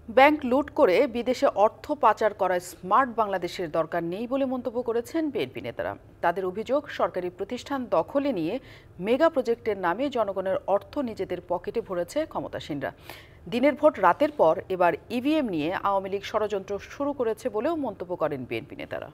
Bank লুট করে বিদেশে অর্থ পাচার করা স্মার্ট বাংলাদেশের দরকার নেই বলে মন্তব্য করেছেন বিএনপি নেতারা। তাদের অভিযোগ, সরকারি প্রতিষ্ঠান দখলে নিয়ে মেগা প্রজেক্টের নামে জনগণের অর্থ নিজেদের পকেটে ভরেছে ক্ষমতাসীনরা। দিনের ভোট রাতের পর এবার ইভিএম নিয়ে আওয়ামী লীগ ষড়যন্ত্র শুরু করেছে বলেও মন্তব্য করেন বিএনপি নেতারা।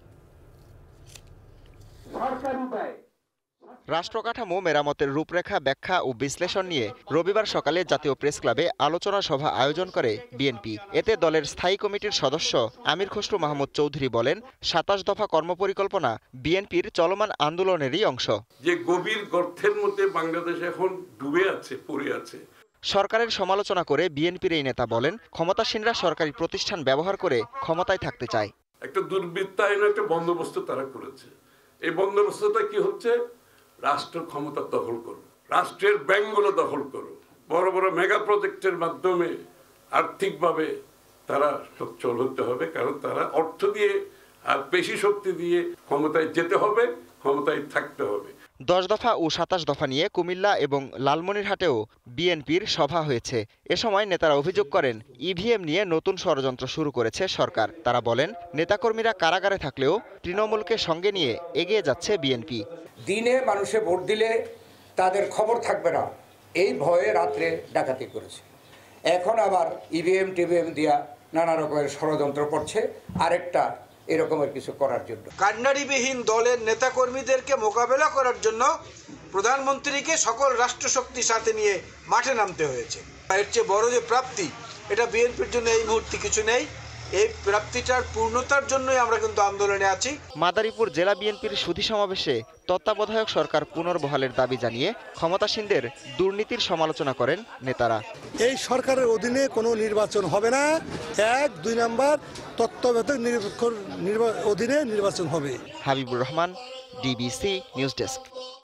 রাষ্ট্রকাঠামো মেরামতের রূপরেখা ব্যাখ্যা ও বিশ্লেষণ নিয়ে রবিবার সকালে জাতীয় প্রেস ক্লাবে আলোচনা সভা আয়োজন করে বিএনপি। এতে দলের স্থায়ী কমিটির সদস্য আমির খসরু মাহমুদ চৌধুরী বলেন, ২৭ দফা কর্মপরিকল্পনা বিএনপির চলমান আন্দোলনেরই অংশ। যে গভীর গর্তের মধ্যে বাংলাদেশ এখন ডুবে আছে, পড়ে আছে। সরকারের সমালোচনা করে বিএনপির এই নেতা বলেন, ক্ষমতাসীনরা সরকারি প্রতিষ্ঠান ব্যবহার করে ক্ষমতায় থাকতে চায়। একটা দুর্বৃত্তায়ন একটা বন্দোবস্ত তারা করেছে। এই বন্দোবস্তটা কি হচ্ছে? রাষ্ট্র ক্ষমতা দখল করো, রাষ্ট্রের ব্যাংকগুলো দখল করো, বড় বড় মেগা প্রজেক্টের মাধ্যমে আর্থিকভাবে তারা সচ্ছল হতে হবে, কারণ তারা অর্থ দিয়ে আর পেশি শক্তি দিয়ে ক্ষমতায় যেতে হবে, ক্ষমতায় থাকতে হবে। ১০ দফা ও ২৭ দফা নিয়ে কুমিল্লা এবং লালমনিরহাটেও বিএনপির সভা হয়েছে। এ সময় নেতারা অভিযোগ করেন, ইভিএম নিয়ে নতুন ষড়যন্ত্র শুরু করেছে সরকার। তারা বলেন, নেতাকর্মীরা কারাগারে থাকলেও তৃণমূলকে সঙ্গে নিয়ে এগিয়ে যাচ্ছে বিএনপি। দিনে মানুষে ভোট দিলে তাদের খবর থাকবে না, এই ভয়ে রাত্রে ডাকাতি করেছে। এখন আবার ইভিএম টিভিএম দিয়া নানা রকমের ষড়যন্ত্র করছে আরেকটা এরকমের কিছু করার জন্য। কান্ডারিবিহীন দলের নেতাকর্মীদেরকে মোকাবেলা করার জন্য প্রধানমন্ত্রীকে সকল রাষ্ট্রশক্তির সাথে নিয়ে মাঠে নামতে হয়েছে। এর চেয়ে বড় যে প্রাপ্তি, এটা বিএনপির জন্য এই মুহূর্তে কিছু নেই। এই প্রাপ্তিটার পূর্ণতার জন্যই আমরা কিন্তু আন্দোলনে আছি। মাদারীপুর জেলা বিএনপির সুধী সমাবেশে তত্ত্বাবধায়ক সরকার পুনর্বহালের দাবি জানিয়ে ক্ষমতাসীনদের দুর্নীতির সমালোচনা করেন নেতারা। এই সরকারের অধীনে কোনো নির্বাচন হবে না। ১, ২ নাম্বার তত্ত্বাবধায়ক অধীনে নির্বাচন হবে। Habibur Rahman, DBC news desk.